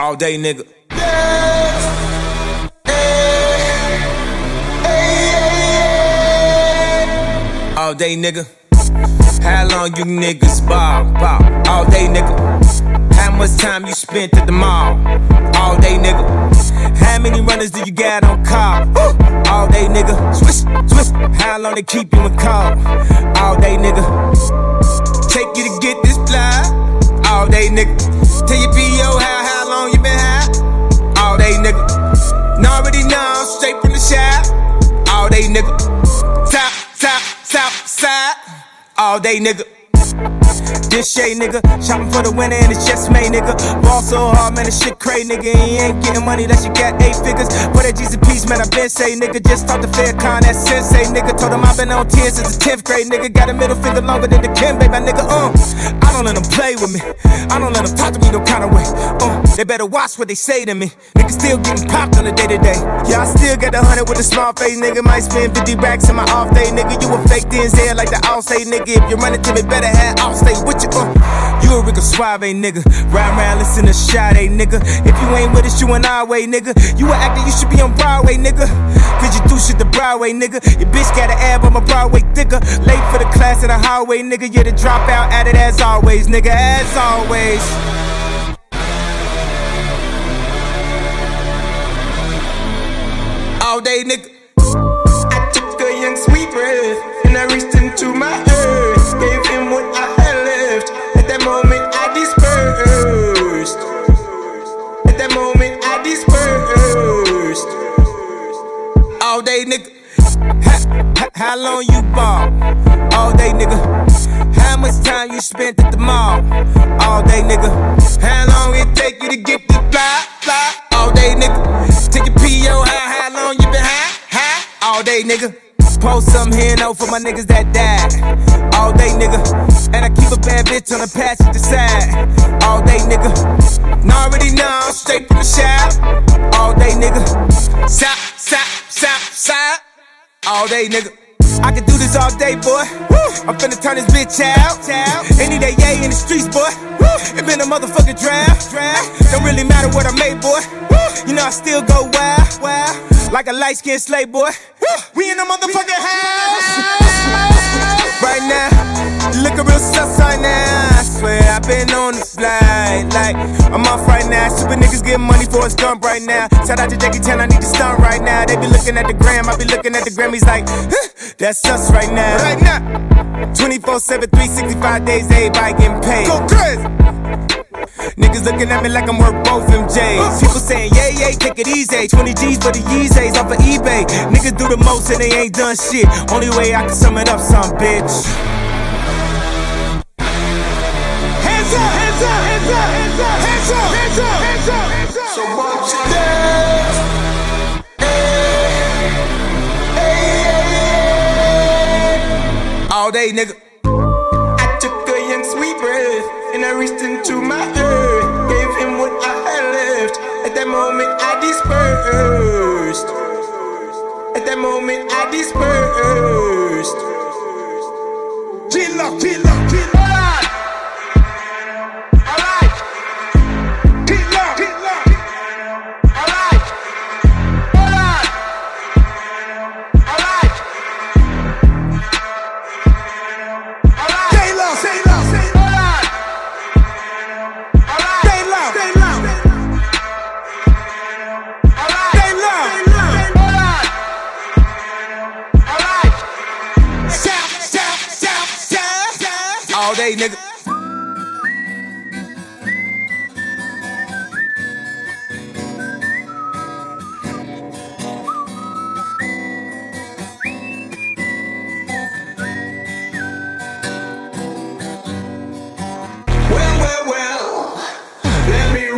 All day, nigga. All day, nigga. How long you niggas ball? All day, nigga. How much time you spent at the mall? All day, nigga. How many runners do you got on call? All day, nigga. Swish, swish. How long they keep you in call? All day, nigga. Take you to get this fly. All day, nigga. Tell your P.O. how long you been high? All day, nigga. Already know, straight from the shop. All day, nigga. Top, south side. All day, nigga. This shade, nigga. Shopping for the winner and it's just made, nigga. Ball so hard, man, this shit crazy, nigga. He ain't getting money unless you got 8 figures. For that G's a piece, man, I been say, nigga. Just talk to Faircon, that sensei, nigga. Told him I been on 10 since the 10th grade, nigga. Got a middle finger longer than the Kim, baby, my nigga. I don't let them play with me. I don't let them talk to me no kind of way. They better watch what they say to me. Nigga still getting popped on the day-to-day. Yeah, I still got the 100 with a small face, nigga. Might spend 50 racks in my off day, nigga. You a fake DNZ like the Allstate, nigga. If you run it to me, better have Allstate with you, You a Rico Suave, nigga. Ride around, listen to Sade, nigga. If you ain't with us, you an our way, nigga. You an actor, you should be on Broadway, nigga. Cause you do shit the Broadway, nigga. Your bitch got an ab on my Broadway thicker. Late for the class in the highway, nigga. You're the dropout at it as always, nigga. As always. All day, nigga. I took a young sweet breath and I reached into my earth. Gave him what I had left. At that moment I dispersed. At that moment I dispersed. All day, nigga. How long you ball? All day, nigga. How much time you spent at the mall? All day, nigga. How long it take you to get the fly? All day, nigga. Take your P.O. How long you been high? All day, nigga. Post something here and for my niggas that died. All day, nigga. And I keep a bad bitch on the passenger side. All day, nigga. Already know, straight from the shop. All day, nigga. South side. All day, nigga. I can do this all day, boy. I'm finna turn this bitch out. Any day, yeah, in the streets, boy. It been a motherfucking draft. Don't really matter what I made, boy. You know I still go wild. Like a light-skinned slave, boy. We in the motherfucking house. Right now, looking real sus right now. I swear I've been on the flight. Like, I'm off right now. Super niggas getting money for a skunk right now. Shout out to Jackie Chan, I need to stunt right now. They be looking at the gram, I be looking at the Grammys like, that's us right now. Right now, 24/7, 365 days, everybody getting paid. Go crazy. Niggas looking at me like I'm worth both MJs. People saying, yeah, take it easy. 20 G's for the Yeezys off of eBay. Niggas do the most and they ain't done shit. Only way I can sum it up, some bitch. Hands up, hands up, hands up, hands up, hands up, hands up, hands up, hands up. So watch it down. All day, nigga. I took a young sweet breath and I reached into my earth. Gave him what I had left. At that moment I dispersed. At that moment I dispersed. G-Lock, G-Lock, G-Lock. All day, nigga. Well, let me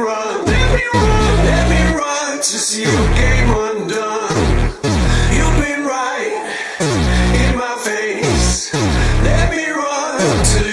run to see your game undone. You've been right in my face. Let me run till